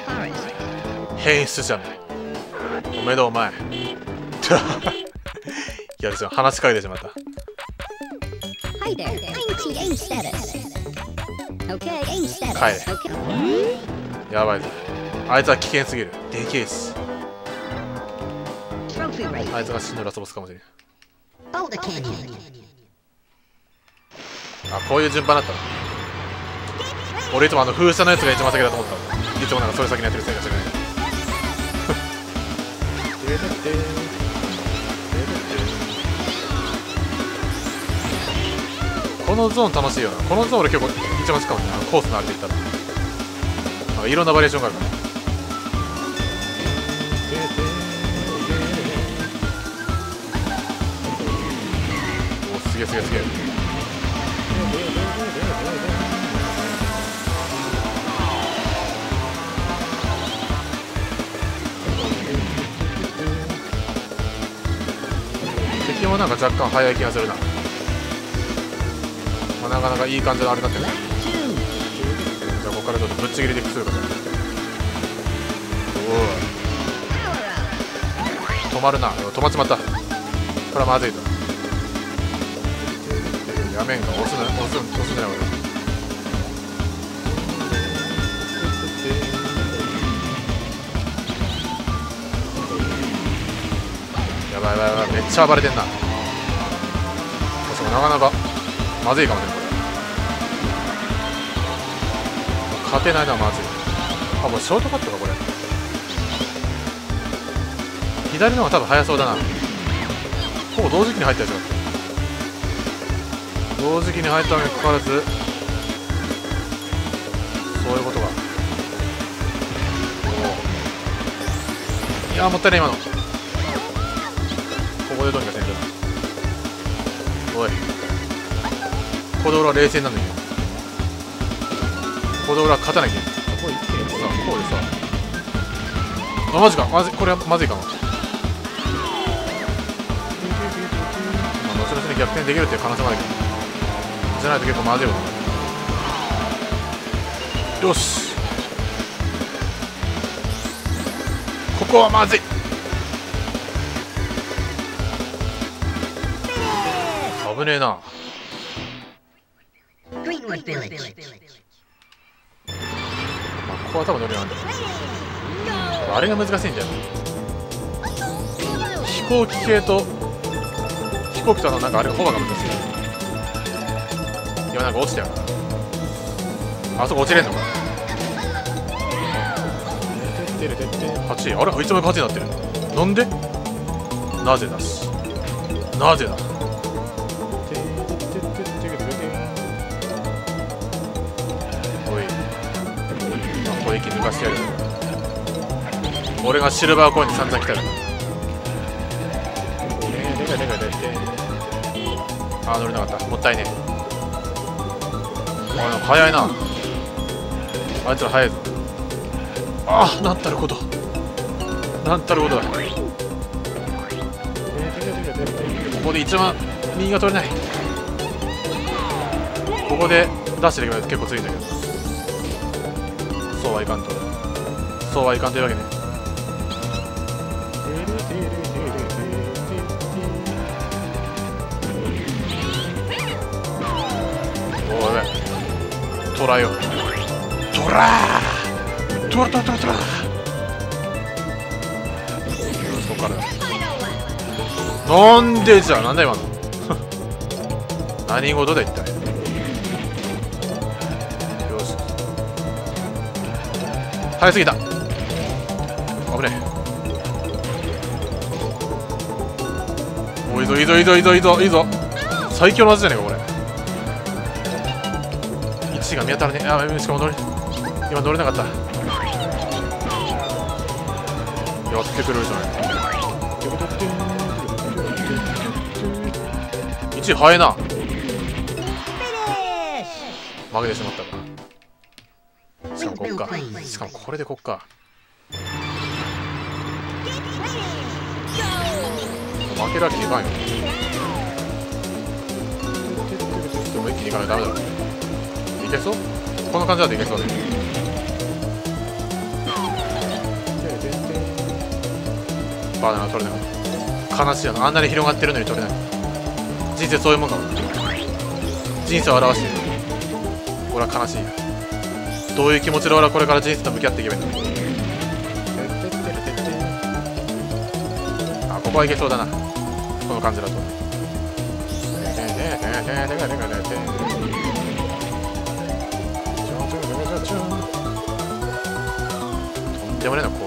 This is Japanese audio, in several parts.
変質者め。おめでとうお前。いやですよ、話しかけてしまった。帰れ。やばいぞ。あいつは危険すぎる。でけえし。あいつが死ぬラスボスかもしれん。あ、こういう順番だったの。俺いつも風車のやつが一番先だと思ったの。いつもなんかそれ先にやってるせいかしらない。このゾーン楽しいよな。このゾーン俺結構一番好きかもね。コースのあれでいったらなんかいろんなバリエーションがあるから。お、すげえすげえすげえ。敵もなんか若干速い気がするな。まあ、なかなかいい感じのあれになってるね。じゃあここからちょっとぶっちぎりでいくするから。おお、止まるな。止まっちまった。これはまずいぞ。やめんか。押すんじゃない俺。やばいやばいやばい、めっちゃ暴れてんな。なかなかまずいかもねこれ。勝てないのはまずい。あ、これショートカットかこれ。左の方が多分速そうだな。ほぼ同時期に入ったやつだ。同時期に入ったのにかかわらず、そういうことが。いやー、もったいない今の。ここでどうにかせんとな。おい、コドウラは冷静なんだけど、コドウラは勝たなきゃいけない。これ一気にさ、こうでさ、あ、マジか、まずい、これはまずいかも。まあ、後々に逆転できるっていう可能性もあるけど、じゃないと結構まずいことになる。よし、ここはまずい。危ねえな。まあ、ここは多分乗りなんだよ。あれが難しいんだよ。飛行機系と飛行機となんかあれホバが難しい。今なんか落ちたよ。あそこ落ちれんのか。8位。あれ、いつも8位になってる。なんで？なぜだし。なぜだ。攻撃抜かしてやる。俺がシルバーコインに散々来たら。あー、乗れなかった。もったいねえ。あ、早いな。あいつら早いぞ。ああ、なんたること。なんたることだ。ここで一番右が取れない。ここで出していけば結構強いんだけど、そうはいかんと。そうはいかんというわけね。おい、やべえ。トラよ。トラー。トラトラトラトラ。そこからだ。なんでじゃ、なんだ今の。何事だ一体。よし。早すぎた。危ねえ。お、いいぞいいぞいいぞいいぞいいぞいいぞ。最強の技じゃねえかこれ。位置が見当たらねえ。あ、しかも今乗れなかった。やってくれるじゃない。1位早いな。負けてしまったか。しかもこっか。しかもこれでこっか。負けるわけにいかんよ。でも一気にいかないとダメだろ。いけそう？この感じだといけそうね。 バナナ取れなかった。悲しいよな。あんなに広がってるのに取れない。人生そういうもんかも。人生を表している。俺は悲しいよ。どういう気持ちで俺はこれから人生と向き合っていけばいいんだ。あ、ここはいけそうだな、この感じだと。とんでもねえな、こう。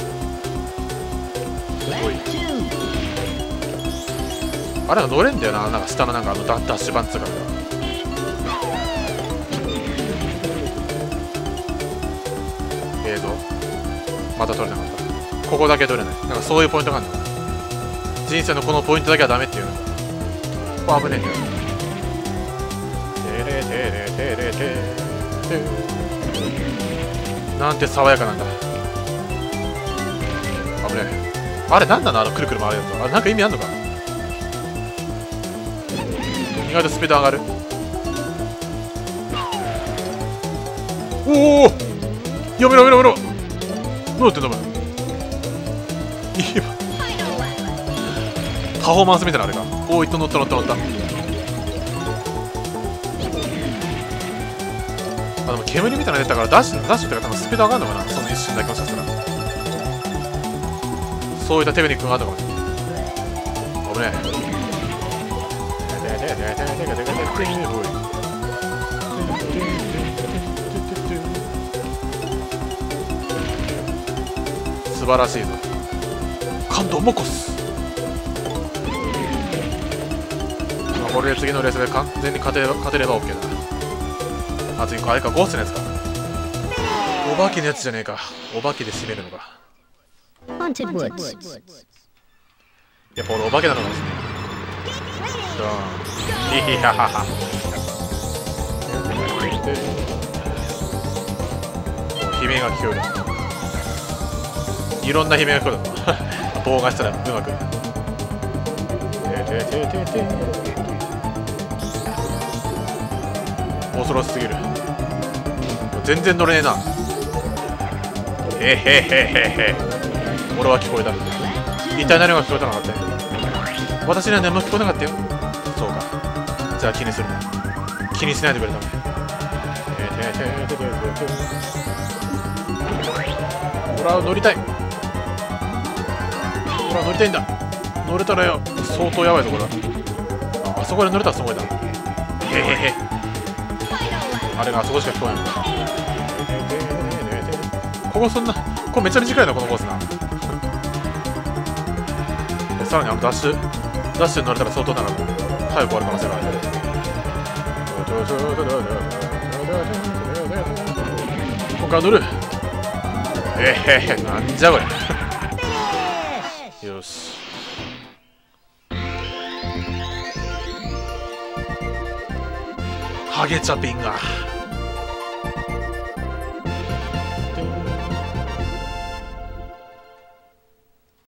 あれは乗れんだよな、なんか下のなんかダッシュバンツーか。また取れなかった。ここだけ取れない。なんかそういうポイントがあるんだよ。人生のこのポイントだけはダメっていうの。ここ危ねえんだよ。なんて爽やかなんだ。危ねえ。あれなんなの、あのくるくる回るやつ。あれなんか意味あんのか。意外とスピード上がる。おお、やめろやめろやめろ。どうやってんだお前。今パフォーマンスみたいなあれか。おお、いっと乗った乗った乗った。あ、でも煙みたいなの出たからダッシュっていうか多分スピード上がるのかな、その一瞬だけもしかしたら。そういったテクニックがあるのかもしれない。危ねえ。素晴らしいぞ。感動もこす。これで次のレースで完全に勝てれば OK だな。あ、次あれか、ゴーストのやつか。お化けのやつじゃねえか。お化けで締めるのか。やっぱ俺お化けなのかもしれない。いやはは。悲鳴が聞こえる。いろんな悲鳴が聞こえる。棒がしたらうまく。恐ろしすぎる。全然乗れねえな。へへへへへ。俺は聞こえた。一体何が聞こえたのかって。私には何も聞こえなかったよ。そうか。じゃあ気にするな。気にしないでくれたね。俺は乗りたい。俺は乗りたいんだ。乗れたらよ、相当やばいところだ。あそこで乗れたらすごいな。へへへ。あれがあそこしか聞こえない。ここそんな、ここめっちゃ短いな、このコースな。さらにあのダッシュに乗れたら相当長く早く終わる可能性がある。ここから乗る。へへ、なんじゃこれ。よし。ハゲチャピンが